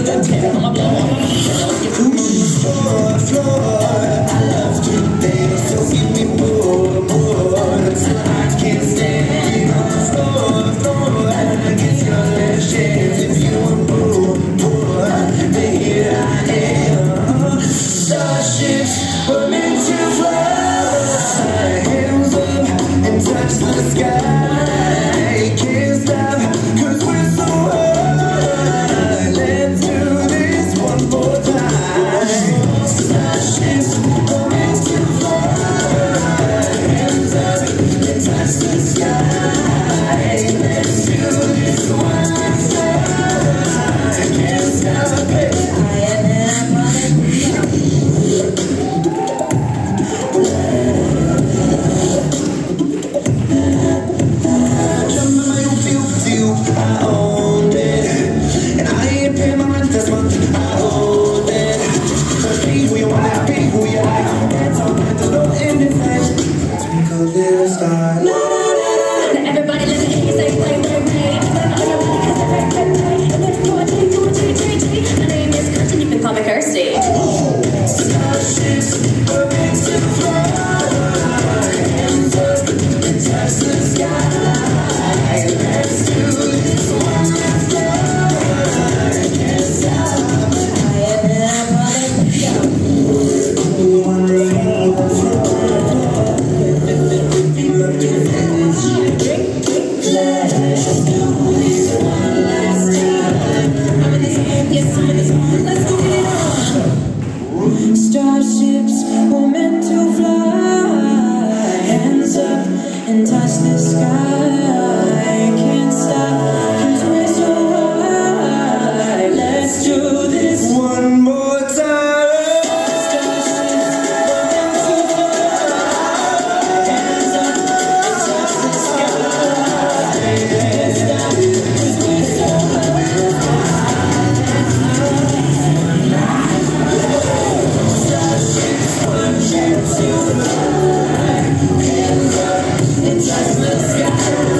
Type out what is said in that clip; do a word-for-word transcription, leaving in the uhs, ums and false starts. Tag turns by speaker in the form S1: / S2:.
S1: gun ten, I'ma blow on them. Floor, floor, I love to dance, so give me more, more. I can't stand on the floor, floor. I guess your last chance if you want more, more. Then here I am. Starships were meant to fly, hands up and touch the sky. Can't stop 'cause we're so high. Let's do this one more time. Starships were meant to fly, hands up and touch the sky. Let's do this one last time. Can't stop it. I owned it, and I ain't paying my rent this month. I owned it. But be who you wanna be, who you like. That's all right, there's no end in sight. Twinkle little star.
S2: Now everybody let me hear you say play, play, play. Then all your money 'cause they're play, play, play. And then go and take, go and take, take, take. My name is Kirsten, you can call me Kirsty.
S1: Starships were meant to fly, hands up and touch the sky. Let's do this one last time. Can't stop.
S2: I am in
S1: One day we'll fly.
S2: drink, drink, let's do this one last time. I'm in this game, yes, I'm in this one. Let's go get it on. Starships were meant to fly, hands up and touch the sky. Can't stop 'cause we're so high. Let's do this
S1: One more time.
S2: Starships were meant to fly, hands up and touch the sky. Can't stop 'cause we're so high.
S1: Starships were meant to fly, hands up and touch the sky.